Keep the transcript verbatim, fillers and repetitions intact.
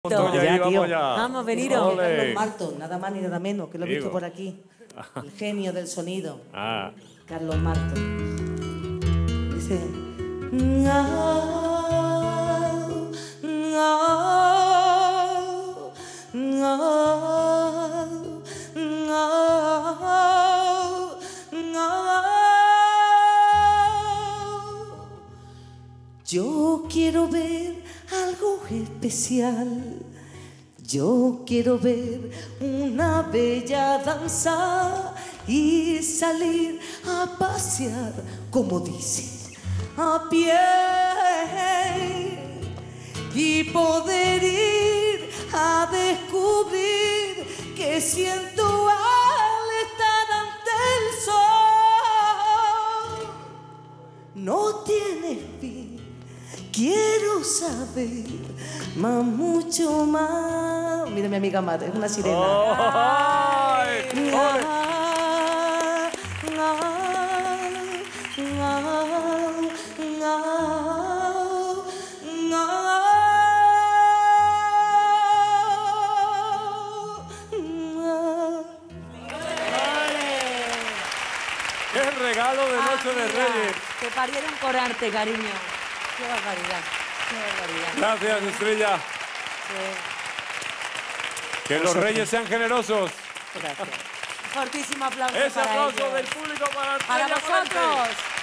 Vamos ya, vamos ya. Vamos, veniros. Carlos Marto, nada más ni nada menos, que lo he Digo. visto por aquí. El genio del sonido. Ah. Carlos Marto. Dice... "Ngao, ngao, ngao, ngao, ngao". Yo quiero ver algo especial. Yo quiero ver una bella danza y salir a pasear, como dices, a pie, y poder ir a descubrir qué siento al estar ante el sol. No tiene fin. Quiero saber más, mucho más. Mira mi amiga Mate, es una sirena. Oh, ¡ay! Nga, nga, nga, nga, nga, nga. ¡Qué regalo de Noche de Reyes! Te parieron por arte, cariño. Qué barbaridad, qué barbaridad. Gracias, Estrella. Sí. Que los reyes sean generosos. Gracias. Fortísimo aplauso Ese para aplauso ellos. del público para Para Estrella Morente. vosotros.